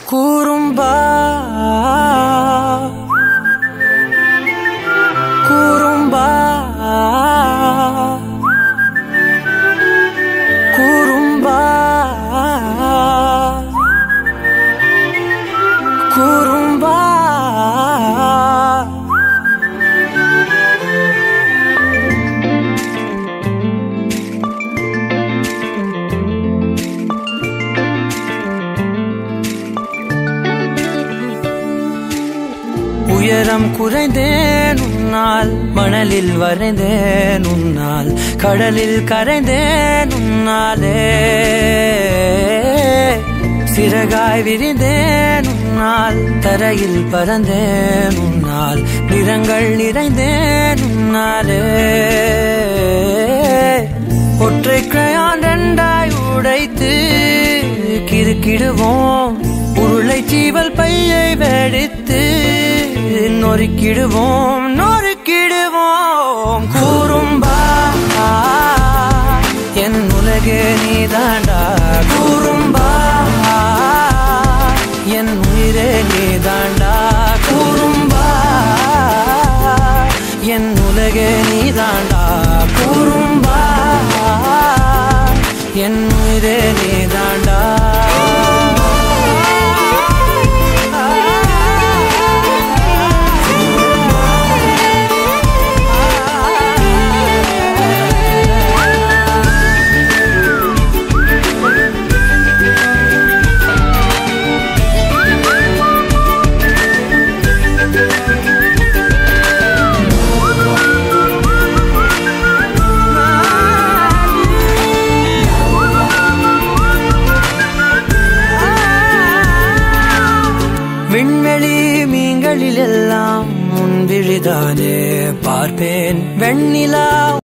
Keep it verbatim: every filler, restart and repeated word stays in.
குறும்பா குறும்பா குறும்பா குறும்பா உயரம் குறைந்தேன் உன்னால், மணலில் வரைந்தேன் உன்னால், கடலில் கரைந்தேன் உன்னாலே, சிறகாய் விரிந்தேன் உன்னால், தரையில் பறந்தேன் உன்னால், நிறங்கள் நிறைந்தேன் உன்னாலே. ஒற்றை கிரையான் ரெண்டாய் உடைத்து கிறுக்கிடுவோம், உருளை சீவல் பையை வெடித்து நொறுக்கிடுவோம் நொறுக்கிடுவோம். குறும்பா என் உலகே நீதாண்டா, குறும்பா என் உயிரே நீதாண்டா, குறும்பா என் உலகே நீதாண்டா, குறும்பா என் உயிரே நீதாண்டா. விண்வெளி மீன்களில் எல்லாம் முன்விழிதானே பார்ப்பேன், வெண்ணிலா